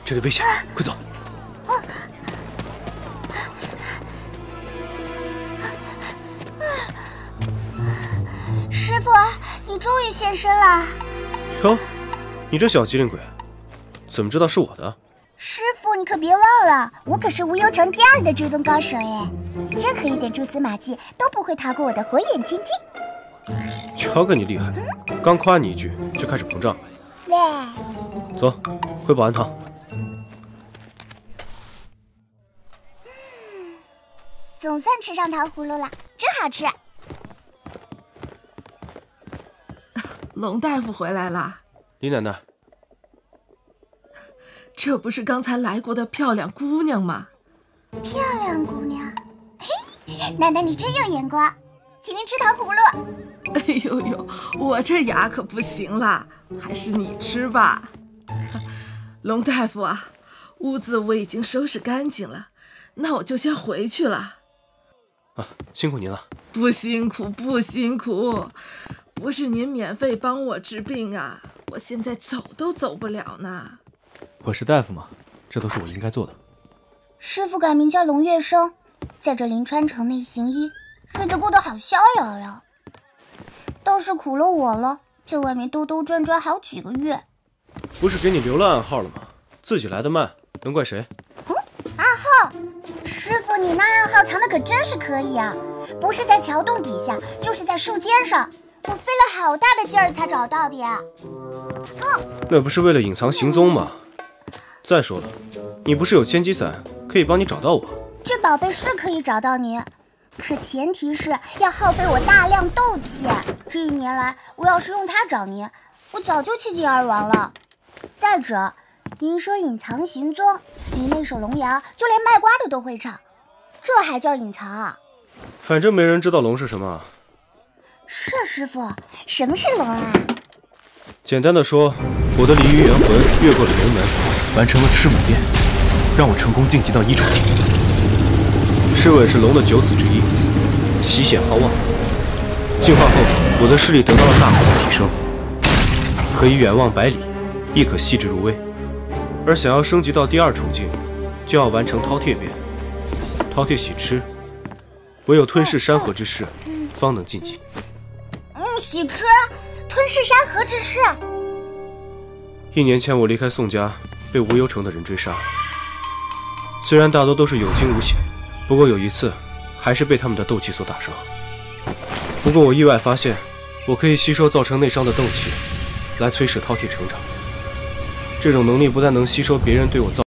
这里危险，快走！ 师傅，你终于现身了！ 哟，你这小机灵鬼，怎么知道是我的？ 师傅，你可别忘了，我可是无忧城第2的追踪高手耶！任何一点蛛丝马迹都不会逃过我的火眼金睛。 瞧个你厉害，刚夸你一句就开始膨胀。 喂， 走，回保安堂。 总算吃上糖葫芦了，真好吃。 龙大夫回来啦！ 李奶奶， 这不是刚才来过的漂亮姑娘吗？ 漂亮姑娘，嘿，奶奶你真有眼光，请您吃糖葫芦。 哎呦呦，我这牙可不行了，还是你吃吧。龙大夫啊，屋子我已经收拾干净了，那我就先回去了。 啊，辛苦您了。 不辛苦，不辛苦，不是您免费帮我治病啊，我现在走都走不了呢。 我是大夫嘛，这都是我应该做的。 师傅改名叫龙月生，在这临川城内行医，日子过得好逍遥呀。倒是苦了我了，在外面兜兜转转好几个月。 不是给你留了暗号了吗？自己来的慢，能怪谁？ 暗号？师傅，你那暗号藏的可真是可以啊！不是在桥洞底下，就是在树尖上，我费了好大的劲儿才找到的呀。 那不是为了隐藏行踪吗？再说了，你不是有千机伞可以帮你找到我？ 这宝贝是可以找到你，可前提是要耗费我大量斗气。这1年来，我要是用它找您，我早就弃尽而亡了。再者，您说隐藏行踪，您那首龙谣就连卖瓜的都会唱，这还叫隐藏啊？ 反正没人知道龙是什么。 是师傅，什么是龙啊？ 简单的说，我的鲤鱼元魂越过了龙门， 完成了赤吻变，让我成功晋级到1重天。 赤吻是龙的9子之一，喜显好望。进化后，我的视力得到了大幅的提升，可以远望百里，亦可细致入微。而想要升级到第2重境，就要完成饕餮变。饕餮喜吃，唯有吞噬山河之势，方能晋级。 喜吃，吞噬山河之势。 1年前我离开宋家，被无忧城的人追杀。虽然大多都是有惊无险，不过有一次，还是被他们的斗气所打伤。不过我意外发现，我可以吸收造成内伤的斗气，来催使饕餮成长。这种能力不但能吸收别人对我造